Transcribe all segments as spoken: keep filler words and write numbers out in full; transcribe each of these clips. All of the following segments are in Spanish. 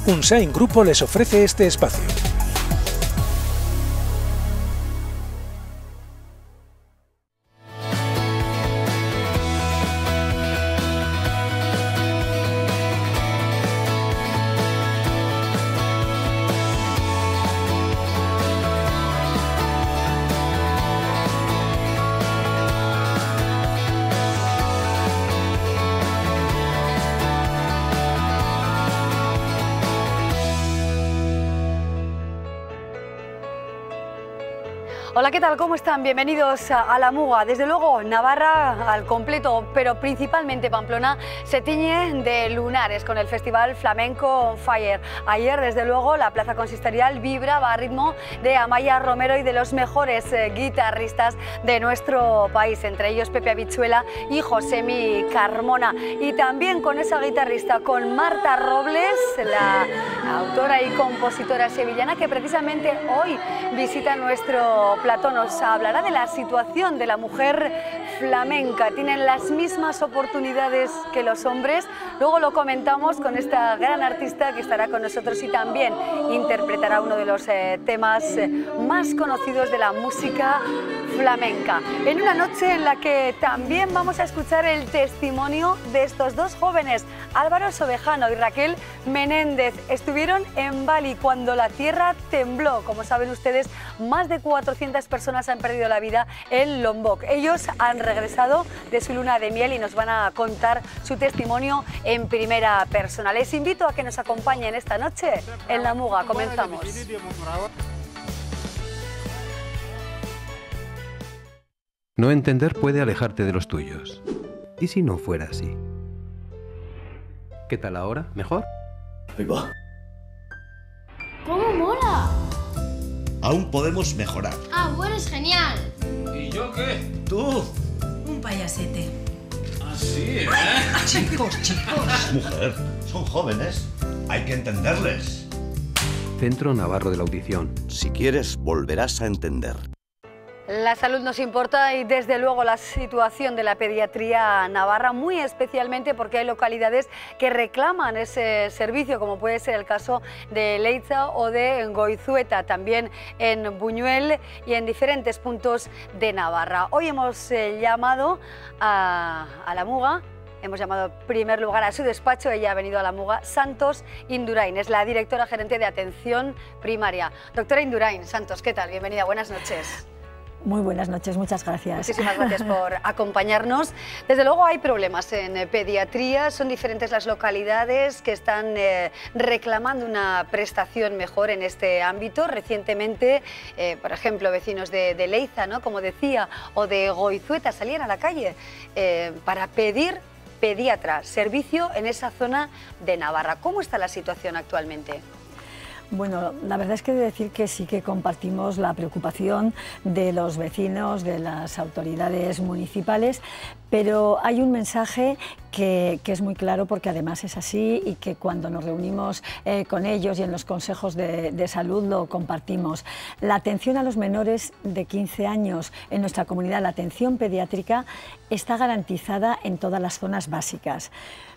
Unsain Grupo les ofrece este espacio. Hola, ¿qué tal? ¿Cómo están? Bienvenidos a La Muga. Desde luego, Navarra al completo, pero principalmente Pamplona, se tiñe de lunares con el Festival Flamenco on Fire. Ayer, desde luego, la plaza consistorial vibraba a ritmo de Amaia Romero y de los mejores eh, guitarristas de nuestro país, entre ellos Pepe Habichuela y Josemi Carmona. Y también con esa guitarrista, con Marta Robles, la autora y compositora sevillana, que precisamente hoy visita nuestro plató. Nos hablará de la situación de la mujer flamenca. ¿Tienen las mismas oportunidades que los hombres? Luego lo comentamos con esta gran artista que estará con nosotros y también interpretará uno de los eh, temas eh, más conocidos de la música flamenca. En una noche en la que también vamos a escuchar el testimonio de estos dos jóvenes, Álvaro Sobejano y Raquel Menéndez. Estuvieron en Bali cuando la tierra tembló. Como saben ustedes, más de cuatrocientas personas han perdido la vida en Lombok. Ellos han regresado de su luna de miel y nos van a contar su testimonio en primera persona. Les invito a que nos acompañen esta noche en La Muga. Comenzamos. No entender puede alejarte de los tuyos. ¿Y si no fuera así? ¿Qué tal ahora? ¿Mejor? Ahí va. ¡Cómo mola! Aún podemos mejorar. Ah, bueno, es genial. ¿Y yo qué? Tú. Un payasete. Así, ¿eh? Chicos, chicos. Mujer, son jóvenes. Hay que entenderles. Centro Navarro de la Audición. Si quieres, volverás a entender. La salud nos importa y desde luego la situación de la pediatría navarra, muy especialmente porque hay localidades que reclaman ese servicio, como puede ser el caso de Leiza o de Goizueta, también en Buñuel y en diferentes puntos de Navarra. Hoy hemos eh, llamado a, a La Muga. Hemos llamado en primer lugar a su despacho, ella ha venido a La Muga, Santos Indurain, es la directora gerente de atención primaria. Doctora Indurain, Santos, ¿qué tal? Bienvenida, buenas noches. Muy buenas noches, muchas gracias. Muchísimas gracias por acompañarnos. Desde luego hay problemas en pediatría, son diferentes las localidades que están eh, reclamando una prestación mejor en este ámbito. Recientemente, eh, por ejemplo, vecinos de, de Leiza, ¿no?, como decía, o de Goizueta salían a la calle eh, para pedir pediatra, servicio en esa zona de Navarra. ¿Cómo está la situación actualmente? Bueno, la verdad es que he de decir que sí que compartimos la preocupación de los vecinos, de las autoridades municipales, pero hay un mensaje que, que es muy claro porque además es así y que cuando nos reunimos eh, con ellos y en los consejos de, de salud lo compartimos. La atención a los menores de quince años en nuestra comunidad, la atención pediátrica, está garantizada en todas las zonas básicas.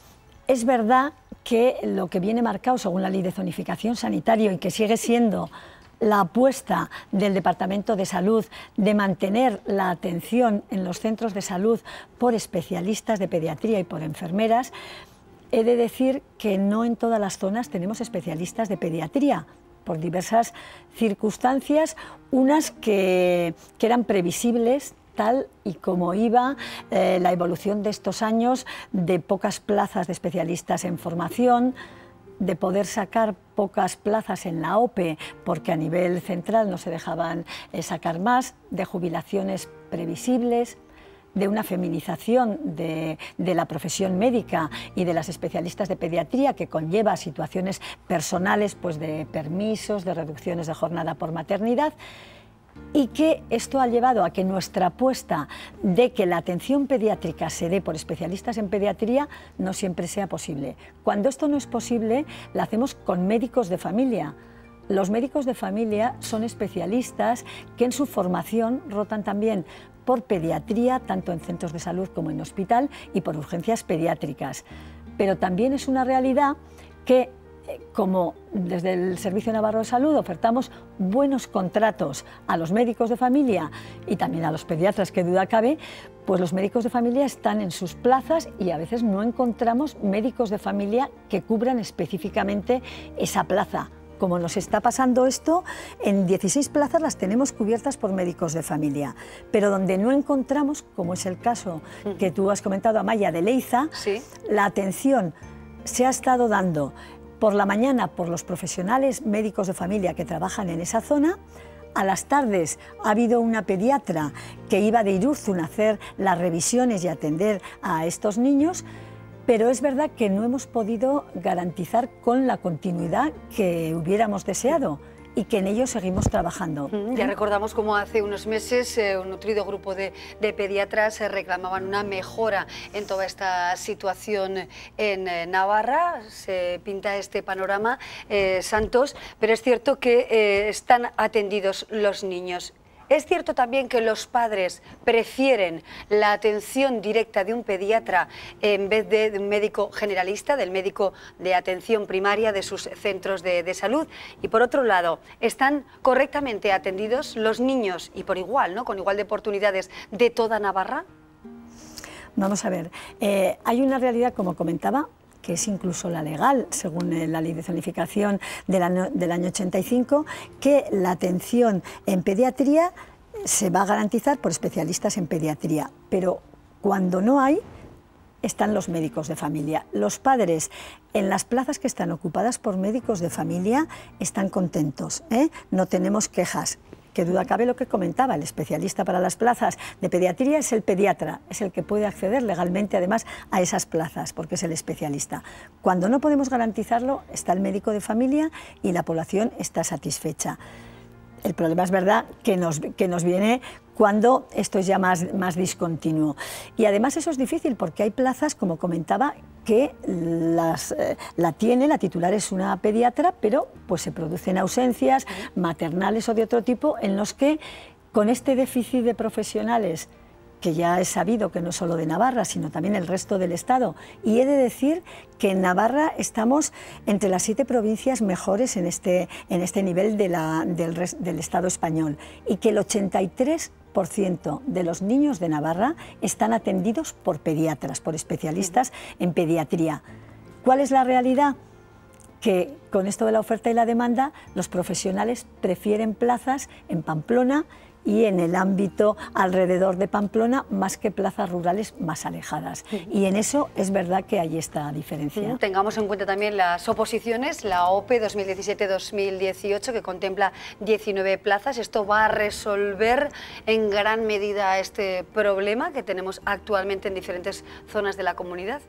Es verdad que lo que viene marcado según la Ley de Zonificación Sanitaria y que sigue siendo la apuesta del Departamento de Salud de mantener la atención en los centros de salud por especialistas de pediatría y por enfermeras, he de decir que no en todas las zonas tenemos especialistas de pediatría, por diversas circunstancias, unas que, que eran previsibles, tal y como iba eh, la evolución de estos años de pocas plazas de especialistas en formación, de poder sacar pocas plazas en la O P E porque a nivel central no se dejaban eh, sacar más, de jubilaciones previsibles, de una feminización de, de la profesión médica y de las especialistas de pediatría que conlleva situaciones personales, pues de permisos, de reducciones de jornada por maternidad, y que esto ha llevado a que nuestra apuesta de que la atención pediátrica se dé por especialistas en pediatría no siempre sea posible. Cuando esto no es posible, la hacemos con médicos de familia. Los médicos de familia son especialistas que en su formación rotan también por pediatría, tanto en centros de salud como en hospital, y por urgencias pediátricas. Pero también es una realidad que como desde el Servicio Navarro de Salud ofertamos buenos contratos a los médicos de familia y también a los pediatras, que duda cabe, pues los médicos de familia están en sus plazas y a veces no encontramos médicos de familia que cubran específicamente esa plaza. Como nos está pasando esto, en dieciséis plazas las tenemos cubiertas por médicos de familia, pero donde no encontramos, como es el caso que tú has comentado, Amaya, de Leiza, ¿sí?, la atención se ha estado dando por la mañana por los profesionales médicos de familia que trabajan en esa zona. A las tardes ha habido una pediatra que iba de Irurzun a hacer las revisiones y atender a estos niños, pero es verdad que no hemos podido garantizar con la continuidad que hubiéramos deseado y que en ello seguimos trabajando. Mm, ya recordamos cómo hace unos meses eh, un nutrido grupo de, de pediatras eh, reclamaban una mejora en toda esta situación en eh, Navarra. Se pinta este panorama, eh, Santos, pero es cierto que eh, están atendidos los niños. Es cierto también que los padres prefieren la atención directa de un pediatra en vez de, de un médico generalista, del médico de atención primaria de sus centros de, de salud. Y por otro lado, ¿están correctamente atendidos los niños y por igual, ¿no?, con igual de oportunidades de toda Navarra? Vamos a ver, eh, hay una realidad, como comentaba, que es incluso la legal, según la ley de zonificación del año, del año ochenta y cinco, que la atención en pediatría se va a garantizar por especialistas en pediatría, pero cuando no hay, están los médicos de familia. Los padres en las plazas que están ocupadas por médicos de familia están contentos, ¿eh? No tenemos quejas. Que duda cabe lo que comentaba, el especialista para las plazas de pediatría es el pediatra, es el que puede acceder legalmente además a esas plazas, porque es el especialista. Cuando no podemos garantizarlo, está el médico de familia y la población está satisfecha. El problema es verdad que nos, que nos viene cuando esto es ya más, más discontinuo. Y además eso es difícil porque hay plazas, como comentaba, que las, eh, la tiene, la titular es una pediatra, pero pues se producen ausencias maternales o de otro tipo en los que con este déficit de profesionales, que ya es sabido que no es solo de Navarra, sino también el resto del Estado. Y he de decir que en Navarra estamos entre las siete provincias mejores en este, en este nivel de la, del, del Estado español, y que el ochenta y tres por ciento de los niños de Navarra están atendidos por pediatras, por especialistas en pediatría. ¿Cuál es la realidad? Que con esto de la oferta y la demanda, los profesionales prefieren plazas en Pamplona y en el ámbito alrededor de Pamplona, más que plazas rurales más alejadas. Sí. Y en eso es verdad que hay esta diferencia. Sí, tengamos en cuenta también las oposiciones, la O P E dos mil diecisiete dos mil dieciocho, que contempla diecinueve plazas. ¿Esto va a resolver en gran medida este problema que tenemos actualmente en diferentes zonas de la comunidad?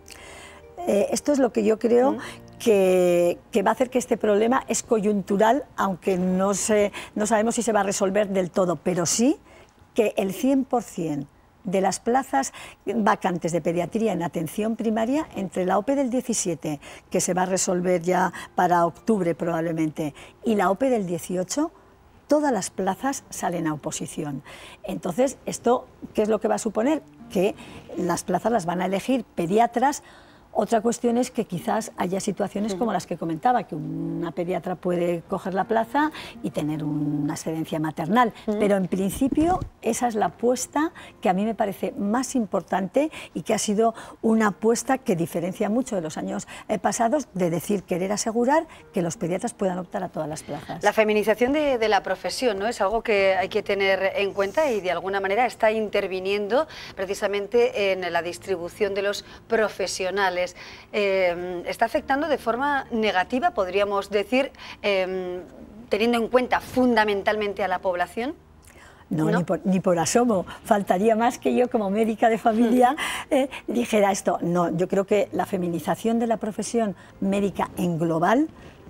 Eh, esto es lo que yo creo mm. que, que va a hacer que este problema es coyuntural, aunque no, se, no sabemos si se va a resolver del todo, pero sí que el cien por cien de las plazas vacantes de pediatría en atención primaria, entre la O P E del diecisiete, que se va a resolver ya para octubre probablemente, y la O P E del dieciocho, todas las plazas salen a oposición. Entonces, ¿esto qué es lo que va a suponer? Que las plazas las van a elegir pediatras. Otra cuestión es que quizás haya situaciones como las que comentaba, que una pediatra puede coger la plaza y tener una excedencia maternal, pero en principio esa es la apuesta que a mí me parece más importante y que ha sido una apuesta que diferencia mucho de los años pasados, de decir, querer asegurar que los pediatras puedan optar a todas las plazas. La feminización de, de la profesión, ¿no?, es algo que hay que tener en cuenta y de alguna manera está interviniendo precisamente en la distribución de los profesionales. Eh, ¿Está afectando de forma negativa, podríamos decir, eh, teniendo en cuenta fundamentalmente a la población? No, ¿No? Ni, por, ni por asomo. Faltaría más que yo, como médica de familia, eh, dijera esto. No, yo creo que la feminización de la profesión médica en global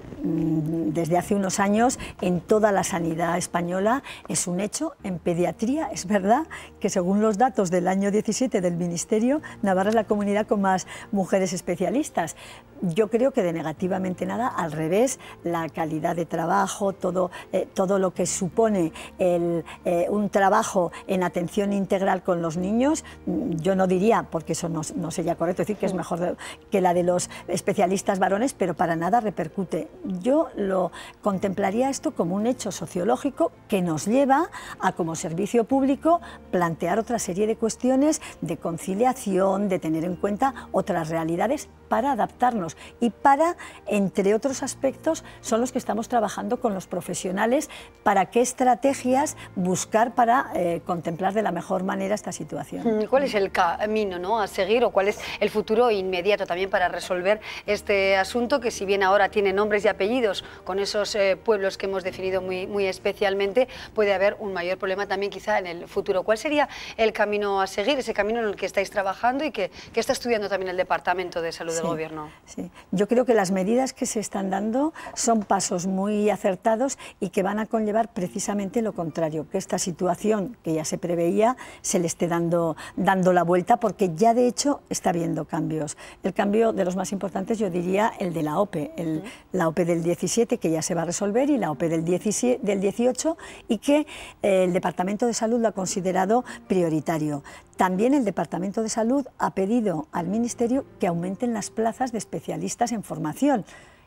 desde hace unos años en toda la sanidad española. Es un hecho. En pediatría es verdad que según los datos del año diecisiete del Ministerio, Navarra es la comunidad con más mujeres especialistas. Yo creo que de negativamente nada, al revés, la calidad de trabajo, todo, eh, todo lo que supone el, eh, un trabajo en atención integral con los niños, yo no diría, porque eso no, no sería correcto decir que es mejor de, que la de los especialistas varones, pero para nada repercute. Yo lo contemplaría esto como un hecho sociológico que nos lleva a, como servicio público, plantear otra serie de cuestiones de conciliación, de tener en cuenta otras realidades para adaptarnos y para, entre otros aspectos, son los que estamos trabajando con los profesionales para qué estrategias buscar para eh, contemplar de la mejor manera esta situación. ¿Cuál es el camino, ¿no?, a seguir, o cuál es el futuro inmediato también para resolver este asunto, que si bien ahora tiene nombres y apellidos con esos eh, pueblos que hemos definido muy, muy especialmente, puede haber un mayor problema también quizá en el futuro? ¿Cuál sería el camino a seguir, ese camino en el que estáis trabajando y que, que está estudiando también el Departamento de Salud? Sí. Del Gobierno. Sí. Yo creo que las medidas que se están dando son pasos muy acertados y que van a conllevar precisamente lo contrario, que esta situación que ya se preveía se le esté dando, dando la vuelta, porque ya de hecho está habiendo cambios. El cambio de los más importantes, yo diría el de la O P E, el, la O P E del diecisiete, que ya se va a resolver, y la O P E del, diecisiete, del dieciocho, y que eh, el Departamento de Salud lo ha considerado prioritario. También el Departamento de Salud ha pedido al Ministerio que aumenten las plazas de especialistas en formación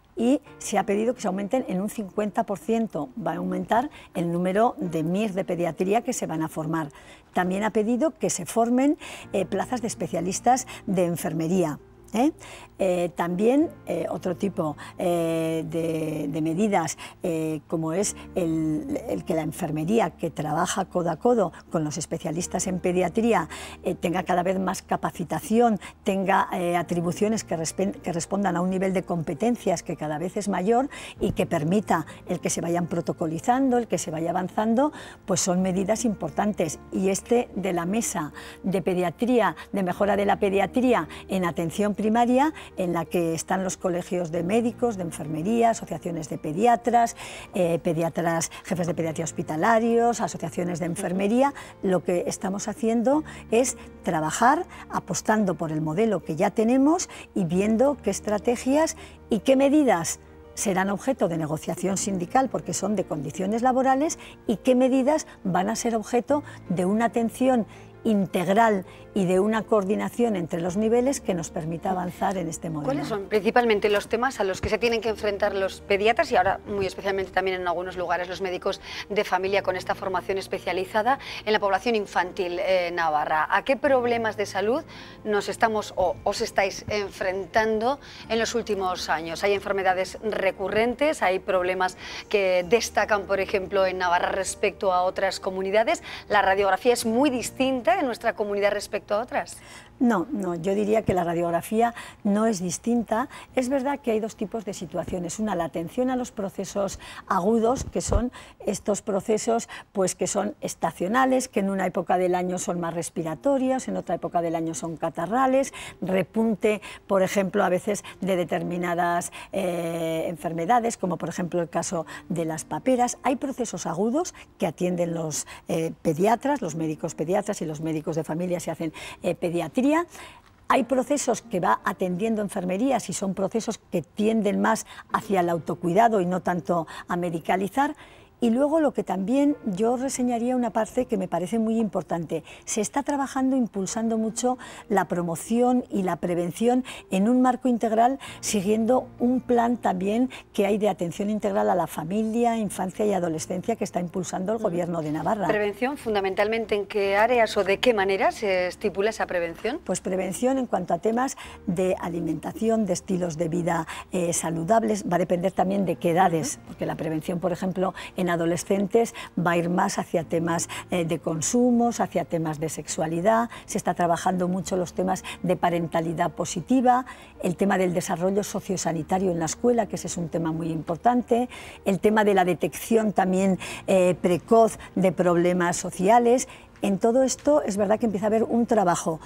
y se ha pedido que se aumenten en un cincuenta por ciento. Va a aumentar el número de M I R de pediatría que se van a formar. También ha pedido que se formen eh, plazas de especialistas de enfermería. ¿Eh? Eh, también eh, otro tipo eh, de, de medidas eh, como es el, el que la enfermería, que trabaja codo a codo con los especialistas en pediatría, eh, tenga cada vez más capacitación, tenga eh, atribuciones que, que respondan a un nivel de competencias que cada vez es mayor y que permita el que se vayan protocolizando, el que se vaya avanzando, pues son medidas importantes. Y este de la mesa de pediatría, de mejora de la pediatría en atención primaria, en la que están los colegios de médicos, de enfermería, asociaciones de pediatras, eh, pediatras, jefes de pediatría hospitalarios, asociaciones de enfermería. Lo que estamos haciendo es trabajar apostando por el modelo que ya tenemos y viendo qué estrategias y qué medidas serán objeto de negociación sindical porque son de condiciones laborales y qué medidas van a ser objeto de una atención integral y de una coordinación entre los niveles que nos permita avanzar en este modelo. ¿Cuáles son principalmente los temas a los que se tienen que enfrentar los pediatras y ahora muy especialmente también en algunos lugares los médicos de familia con esta formación especializada en la población infantil eh, navarra? ¿A qué problemas de salud nos estamos o os estáis enfrentando en los últimos años? ¿Hay enfermedades recurrentes? ¿Hay problemas que destacan, por ejemplo, en Navarra respecto a otras comunidades? ¿La radiografía es muy distinta en nuestra comunidad respecto a otras? No, no, yo diría que la radiografía no es distinta. Es verdad que hay dos tipos de situaciones. Una, la atención a los procesos agudos, que son estos procesos pues, que son estacionales, que en una época del año son más respiratorios, en otra época del año son catarrales, repunte, por ejemplo, a veces de determinadas eh, enfermedades, como por ejemplo el caso de las paperas. Hay procesos agudos que atienden los eh, pediatras, los médicos pediatras y los médicos de familia se hacen eh, pediatría. Hay procesos que va atendiendo enfermerías y son procesos que tienden más hacia el autocuidado y no tanto a medicalizar. Y luego lo que también yo reseñaría una parte que me parece muy importante. Se está trabajando, impulsando mucho la promoción y la prevención en un marco integral, siguiendo un plan también que hay de atención integral a la familia, infancia y adolescencia que está impulsando el Gobierno de Navarra. ¿Prevención fundamentalmente en qué áreas o de qué manera se estipula esa prevención? Pues prevención en cuanto a temas de alimentación, de estilos de vida eh, saludables. Va a depender también de qué edades, porque la prevención, por ejemplo, en adolescentes va a ir más hacia temas eh, de consumos, hacia temas de sexualidad. Se está trabajando mucho los temas de parentalidad positiva, el tema del desarrollo sociosanitario en la escuela, que ese es un tema muy importante, el tema de la detección también eh, precoz de problemas sociales. En todo esto es verdad que empieza a haber un trabajo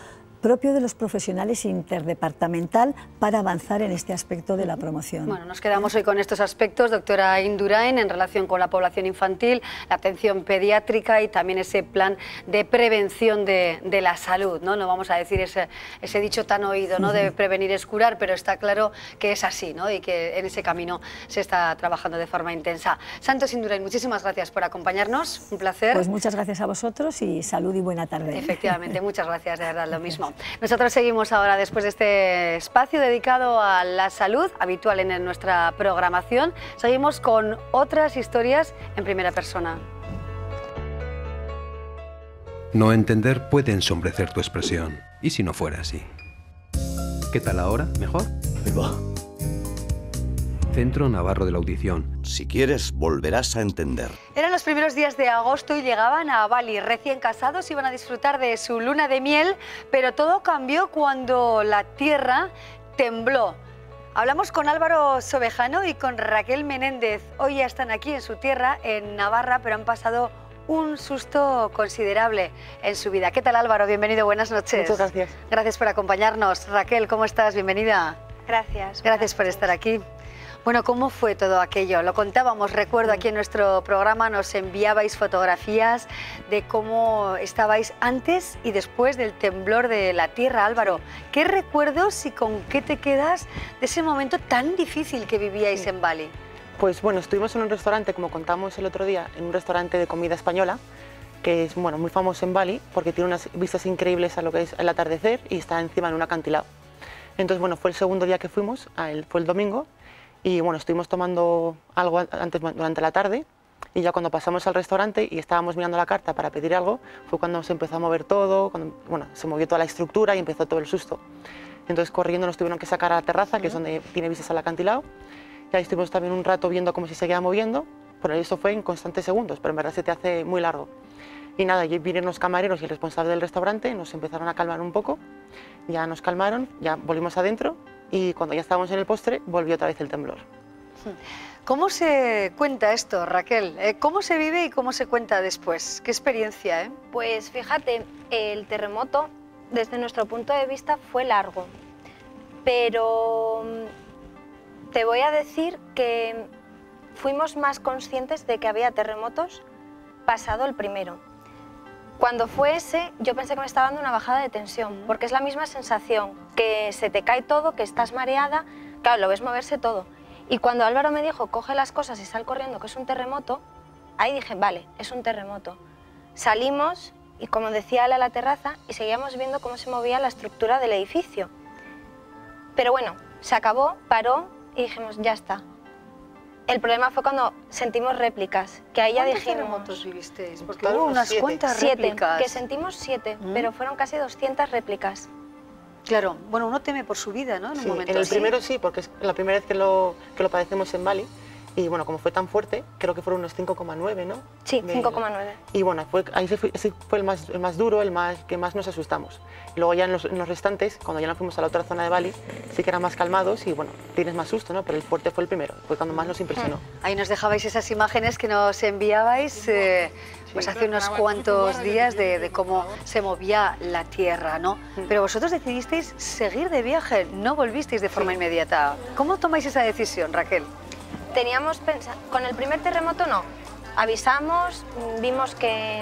propio de los profesionales interdepartamental para avanzar en este aspecto de la promoción. Bueno, nos quedamos hoy con estos aspectos, doctora Indurain, en relación con la población infantil, la atención pediátrica y también ese plan de prevención de, de la salud, ¿no? No vamos a decir ese, ese dicho tan oído, ¿no? De prevenir es curar, pero está claro que es así, ¿no? Y que en ese camino se está trabajando de forma intensa. Santos Indurain, muchísimas gracias por acompañarnos, un placer. Pues muchas gracias a vosotros y salud y buena tarde. Efectivamente, muchas gracias, de verdad, lo mismo. Nosotros seguimos ahora, después de este espacio dedicado a la salud, habitual en nuestra programación, seguimos con otras historias en primera persona. No entender puede ensombrecer tu expresión. ¿Y si no fuera así? ¿Qué tal ahora? ¿Mejor? Ahí va. Centro Navarro de la Audición. Si quieres, volverás a entender. Eran los primeros días de agosto y llegaban a Bali. Recién casados iban a disfrutar de su luna de miel, pero todo cambió cuando la tierra tembló. Hablamos con Álvaro Sobejano y con Raquel Menéndez. Hoy ya están aquí en su tierra, en Navarra, pero han pasado un susto considerable en su vida. ¿Qué tal, Álvaro? Bienvenido, buenas noches. Muchas gracias. Gracias por acompañarnos. Raquel, ¿cómo estás? Bienvenida. Gracias. Gracias por estar aquí. Bueno, ¿cómo fue todo aquello? Lo contábamos, recuerdo, aquí en nuestro programa nos enviabais fotografías de cómo estabais antes y después del temblor de la tierra. Álvaro, ¿qué recuerdos y con qué te quedas de ese momento tan difícil que vivíais sí. en Bali? Pues bueno, estuvimos en un restaurante, como contamos el otro día, en un restaurante de comida española, que es bueno, muy famoso en Bali porque tiene unas vistas increíbles a lo que es el atardecer y está encima en un acantilado. Entonces, bueno, fue el segundo día que fuimos, fue el domingo, y bueno, estuvimos tomando algo antes durante la tarde y ya cuando pasamos al restaurante y estábamos mirando la carta para pedir algo, fue cuando se empezó a mover todo, cuando bueno, se movió toda la estructura y empezó todo el susto. Entonces corriendo nos tuvieron que sacar a la terraza, que es donde tiene vistas al acantilado, y ahí estuvimos también un rato viendo cómo se seguía moviendo, pero eso fue en constantes segundos, pero en verdad se te hace muy largo. Y nada, allí vinieron los camareros y el responsable del restaurante, nos empezaron a calmar un poco, ya nos calmaron, ya volvimos adentro, y cuando ya estábamos en el postre, volvió otra vez el temblor. ¿Cómo se cuenta esto, Raquel? ¿Cómo se vive y cómo se cuenta después? ¿Qué experiencia, eh? Pues fíjate, el terremoto, desde nuestro punto de vista, fue largo. Pero te voy a decir que fuimos más conscientes de que había terremotos pasado el primero. Cuando fue ese, yo pensé que me estaba dando una bajada de tensión, porque es la misma sensación, que se te cae todo, que estás mareada, claro, lo ves moverse todo. Y cuando Álvaro me dijo, coge las cosas y sal corriendo, que es un terremoto, ahí dije, vale, es un terremoto. Salimos, y como decía él, a la terraza, y seguíamos viendo cómo se movía la estructura del edificio. Pero bueno, se acabó, paró, y dijimos, ya está. El problema fue cuando sentimos réplicas, que ahí ya dijimos... ¿Cuántos terremotos vivisteis? Porque hubo unas cuantas réplicas. Siete, que sentimos siete, mm. pero fueron casi doscientas réplicas. Claro, bueno, uno teme por su vida, ¿no? En sí, un momento en el así. primero sí, porque es la primera vez que lo, que lo padecemos en Bali. Y bueno, como fue tan fuerte, creo que fueron unos cinco coma nueve, ¿no? Sí, cinco coma nueve. Y bueno, fue, ahí fue, ese fue el más, el más duro, el más, que más nos asustamos. Y luego ya en los, en los restantes, cuando ya nos fuimos a la otra zona de Bali, sí que eran más calmados y bueno, tienes más susto, ¿no? Pero el fuerte fue el primero, fue cuando más nos impresionó. Ahí nos dejabais esas imágenes que nos enviabais eh, pues hace unos cuantos días de, de cómo se movía la tierra, ¿no? Pero vosotros decidisteis seguir de viaje, no volvisteis de forma sí. inmediata. ¿Cómo tomáis esa decisión, Raquel? Teníamos pensado, con el primer terremoto no, avisamos, vimos que,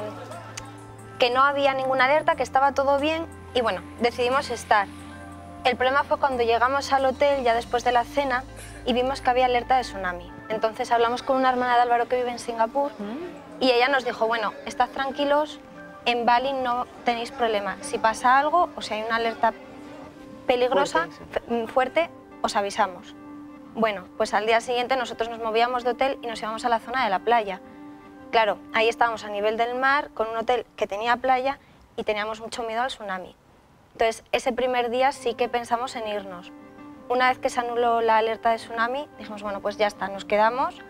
que no había ninguna alerta, que estaba todo bien y bueno, decidimos estar. El problema fue cuando llegamos al hotel ya después de la cena y vimos que había alerta de tsunami. Entonces hablamos con una hermana de Álvaro que vive en Singapur y ella nos dijo, bueno, estad tranquilos, en Bali no tenéis problema, si pasa algo o si hay una alerta peligrosa, fuerte, fuerte os avisamos. Bueno, pues al día siguiente nosotros nos movíamos de hotel y nos íbamos a la zona de la playa. Claro, ahí estábamos a nivel del mar, con un hotel que tenía playa y teníamos mucho miedo al tsunami. Entonces, ese primer día sí que pensamos en irnos. Una vez que se anuló la alerta de tsunami, dijimos, bueno, pues ya está, nos quedamos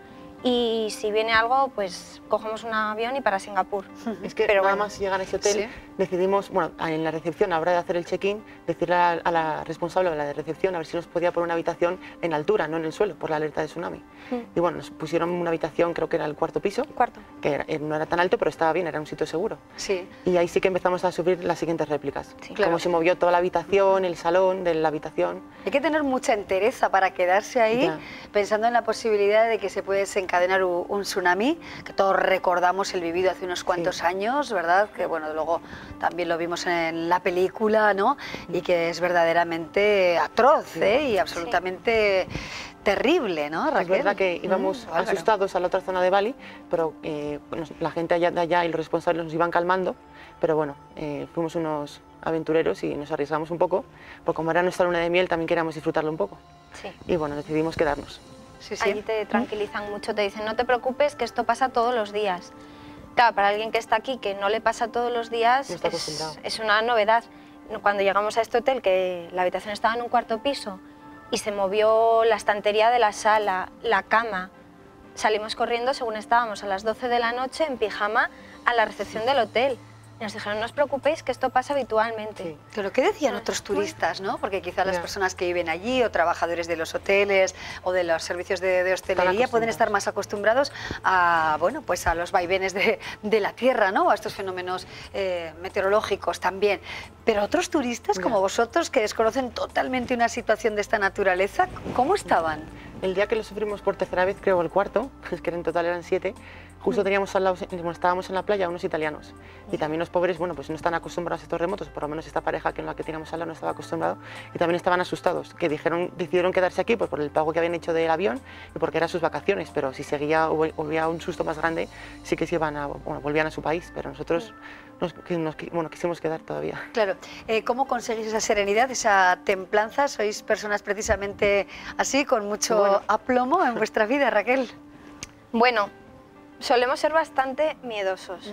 y si viene algo, pues cogemos un avión y para Singapur. Es que Pero nada bueno, más llegar a ese hotel, sí. decidimos, bueno, en la recepción, a la hora de hacer el check-in, decirle a, a la responsable de la de recepción a ver si nos podía poner una habitación en altura, no en el suelo, por la alerta de tsunami. Mm. Y bueno, nos pusieron una habitación, creo que era el cuarto piso, Cuarto. que era- eh, no era tan alto, pero estaba bien, era un sitio seguro. Sí. Y ahí sí que empezamos a subir las siguientes réplicas. Sí. Claro. Cómo se movió toda la habitación, el salón de la habitación. Hay que tener mucha entereza para quedarse ahí, Ya. pensando en la posibilidad de que se puede desencadenar u- un tsunami, que todos recordamos el vivido hace unos cuantos Sí. años, ¿verdad? Que bueno, luego también lo vimos en la película, ¿no? Y que es verdaderamente atroz, Sí. ¿eh? Y absolutamente terrible, ¿no, Raquel? Es verdad que íbamos Mm, bárbaro. asustados a la otra zona de Bali, pero eh, nos- la gente allá de allá y los responsables nos iban calmando, pero bueno, eh, fuimos unos aventureros y nos arriesgamos un poco, porque como era nuestra luna de miel también queríamos disfrutarlo un poco. Sí. Y bueno, decidimos quedarnos. Sí, sí. Allí te tranquilizan mucho, te dicen, no te preocupes, que esto pasa todos los días. Claro, para alguien que está aquí, que no le pasa todos los días, No está es, acostumbrado. es una novedad. Cuando llegamos a este hotel, que la habitación estaba en un cuarto piso y se movió la estantería de la sala, la cama, salimos corriendo según estábamos a las doce de la noche en pijama a la recepción del hotel. Y nos dijeron, no os preocupéis, que esto pasa habitualmente. Sí. Pero ¿qué decían otros turistas, no? Porque quizá las Ya. personas que viven allí o trabajadores de los hoteles o de los servicios de, de hostelería pueden estar más acostumbrados a, bueno, pues a los vaivenes de, de la tierra, ¿no? A estos fenómenos eh, meteorológicos también. Pero otros turistas como Ya. vosotros que desconocen totalmente una situación de esta naturaleza, ¿cómo estaban? El día que lo sufrimos por tercera vez, creo el cuarto, es que en total eran siete, justo teníamos al lado, bueno, estábamos en la playa unos italianos y también los pobres, bueno, pues no están acostumbrados a estos remotos, por lo menos esta pareja que en la que teníamos al lado no estaba acostumbrado y también estaban asustados, que dijeron, decidieron quedarse aquí pues, por el pago que habían hecho del avión y porque eran sus vacaciones, pero si seguía o hubiera un susto más grande, sí que se iban a, bueno, volvían a su país, pero nosotros nos, que nos, bueno, quisimos quedar todavía. Claro, eh, ¿cómo conseguís esa serenidad, esa templanza? ¿Sois personas precisamente así, con mucho Bueno. aplomo en vuestra vida, Raquel? Bueno, solemos ser bastante miedosos,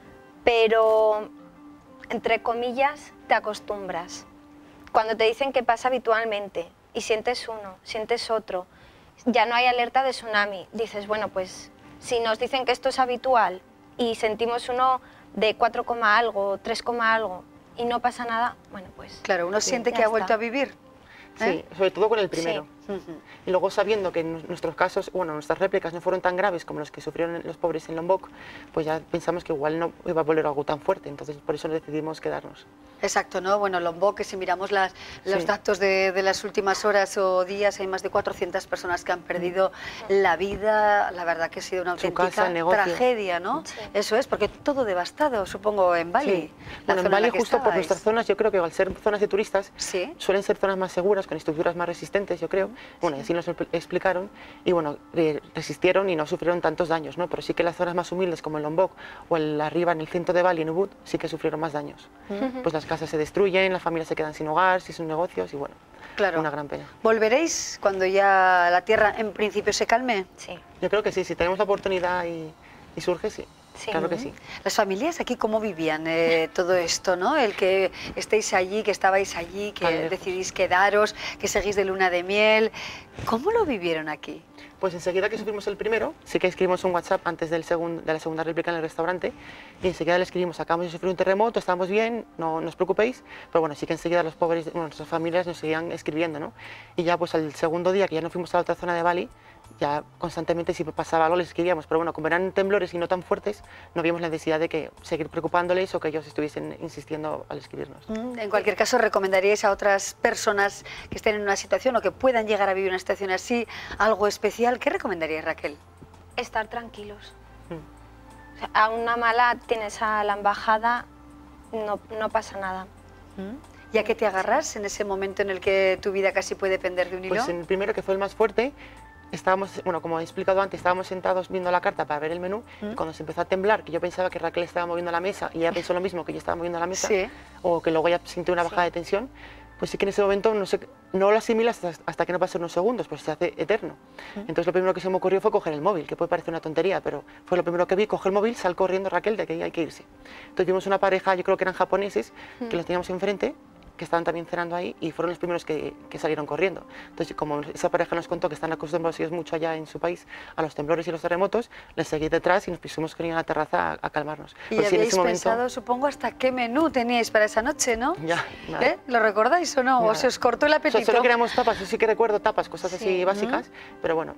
pero, entre comillas, te acostumbras. Cuando te dicen que pasa habitualmente y sientes uno, sientes otro, ya no hay alerta de tsunami, dices, bueno, pues si nos dicen que esto es habitual y sentimos uno de cuatro, algo, tres, algo y no pasa nada, bueno, pues Claro, uno Sí. siente Ya que ha está. vuelto a vivir. Sí, ¿Eh? sobre todo con el primero. Ujú. Y luego sabiendo que en nuestros casos, bueno, nuestras réplicas no fueron tan graves como los que sufrieron los pobres en Lombok, pues ya pensamos que igual no iba a volver algo tan fuerte, entonces por eso decidimos quedarnos. Exacto, ¿no? Bueno, Lombok, que si miramos las, los Sí. datos de, de las últimas horas o días, hay más de cuatrocientas personas que han perdido la vida. La verdad que ha sido una Su auténtica casa, el negocio. tragedia, ¿no? Sí. Eso es, porque todo devastado, supongo, en Bali. Sí. la Bueno, en zona Bali la que justo por estabais. nuestras zonas, yo creo que al ser zonas de turistas, Sí. suelen ser zonas más seguras, con estructuras más resistentes, yo creo. Bueno, y así nos lo expl- explicaron, y bueno, eh, resistieron y no sufrieron tantos daños, ¿no? Pero sí que las zonas más humildes, como el Lombok o el arriba en el centro de Bali, en Ubud, sí que sufrieron más daños. Pues las casas se destruyen, las familias se quedan sin hogar, sin sus negocios, y bueno, Claro. una gran pena. ¿Volveréis cuando ya la tierra en principio se calme? sí. Yo creo que sí, si tenemos la oportunidad y, y surge, sí. Sí. Claro que sí. Las familias aquí, ¿cómo vivían eh, todo esto, no? El que estéis allí, que estabais allí, que Tan lejos. decidís quedaros, que seguís de luna de miel. ¿Cómo lo vivieron aquí? Pues enseguida que sufrimos el primero, sí que escribimos un WhatsApp antes del segun- de la segunda réplica en el restaurante y enseguida le escribimos, acabamos de sufrir un terremoto, estamos bien, no, no os preocupéis, pero bueno, sí que enseguida los pobres, bueno, nuestras familias nos seguían escribiendo, ¿no? Y ya pues al segundo día, que ya no fuimos a la otra zona de Bali, ya constantemente si pasaba algo les escribíamos, pero bueno, como eran temblores y no tan fuertes, no vimos la necesidad de que seguir preocupándoles o que ellos estuviesen insistiendo al escribirnos. Mm, En cualquier caso, ¿recomendaríais a otras personas que estén en una situación o que puedan llegar a vivir una situación así, algo especial? ¿Qué recomendaríais, Raquel? Estar tranquilos. Mm. O sea, a una mala tienes a la embajada, no, no pasa nada. ¿Y a qué te agarras en ese momento en el que tu vida casi puede pender de un hilo? Pues en el primero, que fue el más fuerte, estábamos, bueno, como he explicado antes, estábamos sentados viendo la carta para ver el menú y cuando se empezó a temblar, que yo pensaba que Raquel estaba moviendo la mesa y ella pensó lo mismo, que yo estaba moviendo la mesa, Sí. o que luego ella sintió una bajada de tensión, pues sí que en ese momento no, sé, no lo asimilas hasta, hasta que no pasan unos segundos, pues se hace eterno. Entonces lo primero que se me ocurrió fue coger el móvil, que puede parecer una tontería, pero fue lo primero que vi, coger el móvil, sal corriendo Raquel, de que hay que irse. Entonces vimos una pareja, yo creo que eran japoneses, que los teníamos enfrente, que estaban también cenando ahí y fueron los primeros que, que salieron corriendo. Entonces, como esa pareja nos contó que están acostumbrados ellos mucho allá en su país a los temblores y los terremotos, les seguí detrás y nos pusimos con ellos a la terraza a, a calmarnos. Y pues habéis sí, en ese pensado, momento, supongo, hasta qué menú teníais para esa noche, ¿no? Ya, nada. ¿Eh? ¿Lo recordáis o no? Nada. ¿O se os cortó el apetito? So- Solo queríamos tapas, yo sí que recuerdo tapas, cosas así Sí. básicas, pero bueno,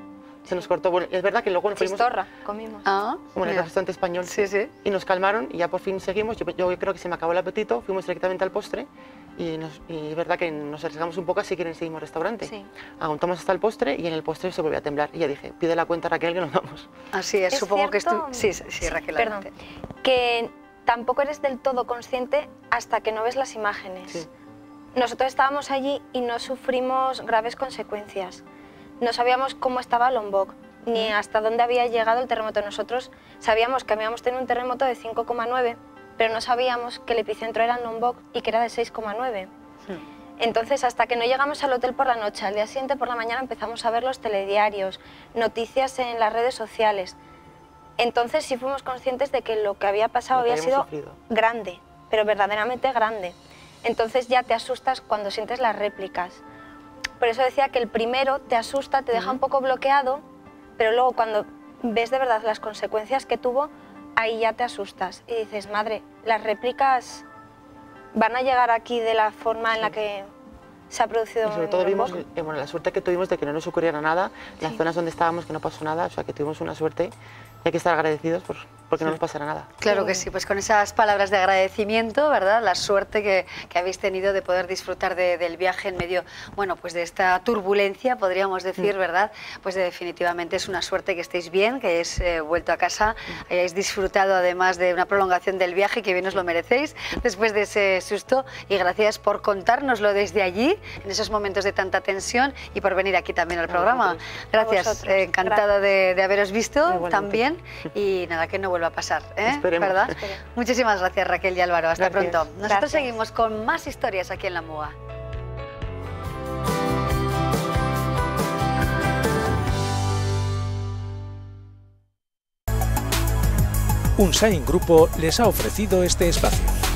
se nos cortó. Bueno, es verdad que luego nos fuimos Chistorra, comimos. Ah, como en el mira. restaurante español Sí, sí. y nos calmaron y ya por fin seguimos. Yo, yo creo que se me acabó el apetito, fuimos directamente al postre y, nos, y es verdad que nos arriesgamos un poco así que seguimos al restaurante. Sí. Aguantamos hasta el postre y en el postre se volvió a temblar y ya dije, pide la cuenta Raquel que nos vamos. Así es, Es supongo que cierto- estu... Sí, sí, sí, Raquel. Perdón, adelante. que tampoco eres del todo consciente hasta que no ves las imágenes. Sí. Nosotros estábamos allí y no sufrimos graves consecuencias. No sabíamos cómo estaba Lombok, ni hasta dónde había llegado el terremoto. Nosotros sabíamos que habíamos tenido un terremoto de cinco coma nueve, pero no sabíamos que el epicentro era en Lombok y que era de seis coma nueve. Entonces, hasta que no llegamos al hotel por la noche, al día siguiente por la mañana empezamos a ver los telediarios, noticias en las redes sociales. Entonces sí fuimos conscientes de que lo que había pasado Lo que había habíamos sido sufrido. grande, pero verdaderamente grande. Entonces ya te asustas cuando sientes las réplicas. Por eso decía que el primero te asusta, te deja un poco bloqueado, pero luego cuando ves de verdad las consecuencias que tuvo, ahí ya te asustas y dices, madre, las réplicas van a llegar aquí de la forma en la que se ha producido Y sobre en todo vimos Lombok. eh, bueno, la suerte que tuvimos de que no nos ocurriera nada, las zonas donde estábamos que no pasó nada, o sea que tuvimos una suerte y hay que estar agradecidos por, porque no nos pasara nada. Claro que sí, pues con esas palabras de agradecimiento, ¿verdad? La suerte que, que habéis tenido de poder disfrutar de- del viaje en medio, bueno, pues de esta turbulencia, podríamos decir, ¿verdad? Pues eh, definitivamente es una suerte que estéis bien, que hayáis eh, vuelto a casa, hayáis disfrutado además de una prolongación del viaje, que bien os lo merecéis después de ese susto, y gracias por contárnoslo desde allí, en esos momentos de tanta tensión, y por venir aquí también al programa. Gracias, vosotros. eh, encantada de, de haberos visto Igualmente. también, y nada, que no vuelva a pasar, ¿eh? Esperemos. ¿Verdad? Muchísimas gracias, Raquel y Álvaro. Hasta Gracias. pronto. Nosotros Gracias. seguimos con más historias aquí en La Muga. Unsain Grupo les ha ofrecido este espacio.